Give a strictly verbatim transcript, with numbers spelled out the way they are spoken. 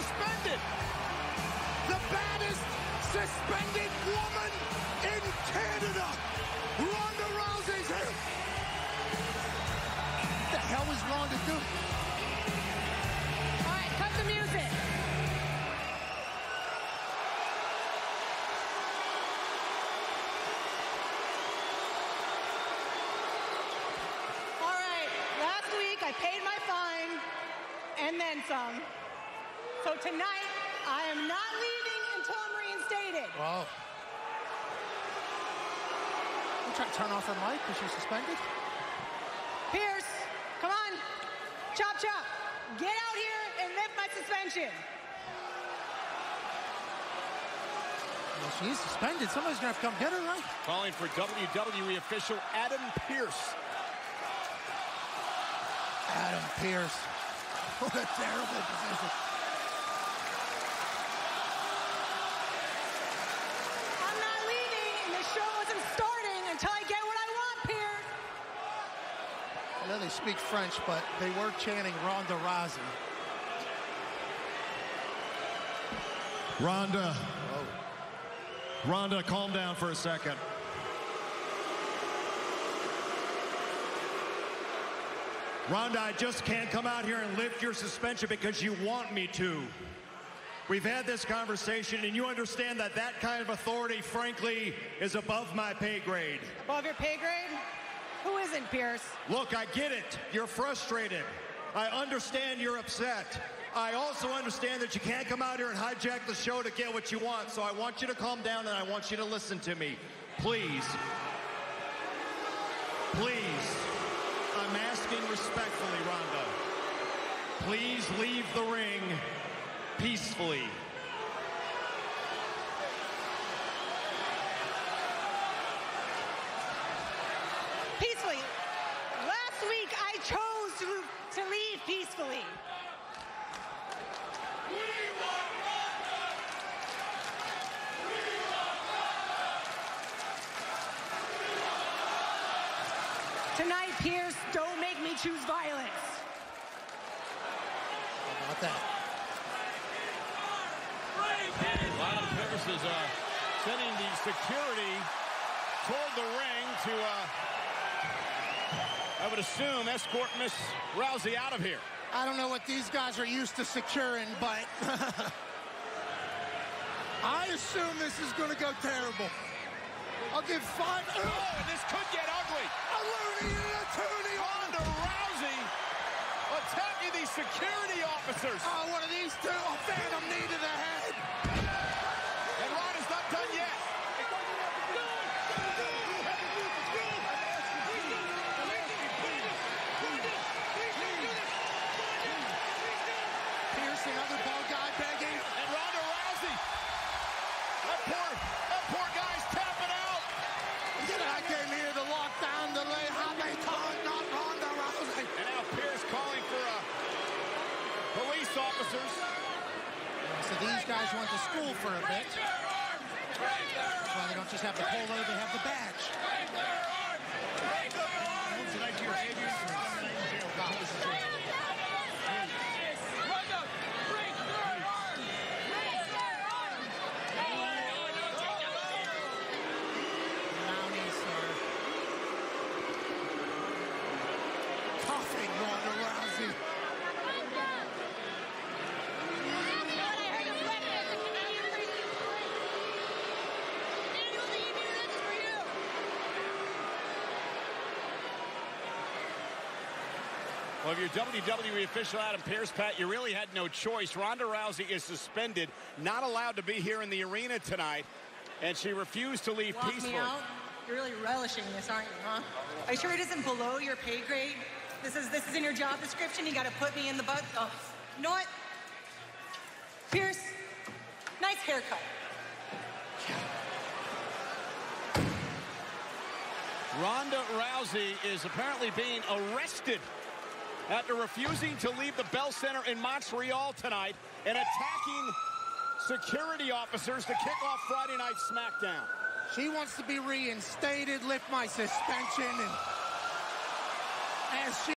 suspended. The baddest suspended woman in Canada. Ronda Rousey's here. What the hell is Ronda doing? All right, cut the music. All right, last week I paid my fine and then some. So tonight I am not leaving until I'm reinstated. Wow. You trying to turn off her mic because she's suspended? Pierce, come on. Chop, chop. Get out here and lift my suspension. Well, she is suspended. Somebody's going to have to come get her, right? Calling for W W E official Adam Pearce. Adam Pearce. What a terrible decision. I'm not leaving, and the show isn't starting until I get what I want, Pierce. I know they speak French, but they were chanting Ronda Rousey. Ronda. Ronda, calm down for a second. Ronda, I just can't come out here and lift your suspension because you want me to. We've had this conversation, and you understand that that kind of authority, frankly, is above my pay grade. Above your pay grade? Who isn't, Pierce? Look, I get it. You're frustrated. I understand you're upset. I also understand that you can't come out here and hijack the show to get what you want, so I want you to calm down and I want you to listen to me. Please. Please. I'm asking respectfully, Ronda. Please leave the ring peacefully. Peacefully. Last week, I chose to, to leave peacefully. Tonight, Pierce, don't make me choose violence. How about that? Adam Pearce is uh, sending the security toward the ring to, uh, I would assume, escort Miss Rousey out of here. I don't know what these guys are used to securing, but I assume this is going to go terrible. I'll give five. Oh, and this could get ugly. A Looney and a Toonie. Ronda Rousey attacking these security officers. Oh, what are these two? A phantom knee to the head. And Ronda's not done yet. Pierce, another ball guy begging. And Ronda Rousey. That poor, that poor guy's tapping out. He said, I came here to lock down the lay Hamilton, not Ronda Rousey. And now Pierce calling for uh, police officers. So these guys went to school for a bit. That's why they don't just have the polo, they have the badge. Tonight to your saviors. Coughing Ronda Rousey. Well, if you're W W E official Adam Pearce, Pat, you really had no choice. Ronda Rousey is suspended, not allowed to be here in the arena tonight, and she refused to leave Walk peacefully. me out? You're really relishing this, aren't you, huh? Are you sure it isn't below your pay grade? This is this is in your job description. You got to put me in the butt. Oh, you know what? Pierce, nice haircut. Ronda Rousey is apparently being arrested after refusing to leave the Bell Center in Montreal tonight and attacking security officers to kick off Friday Night SmackDown. She wants to be reinstated, lift my suspension, and as she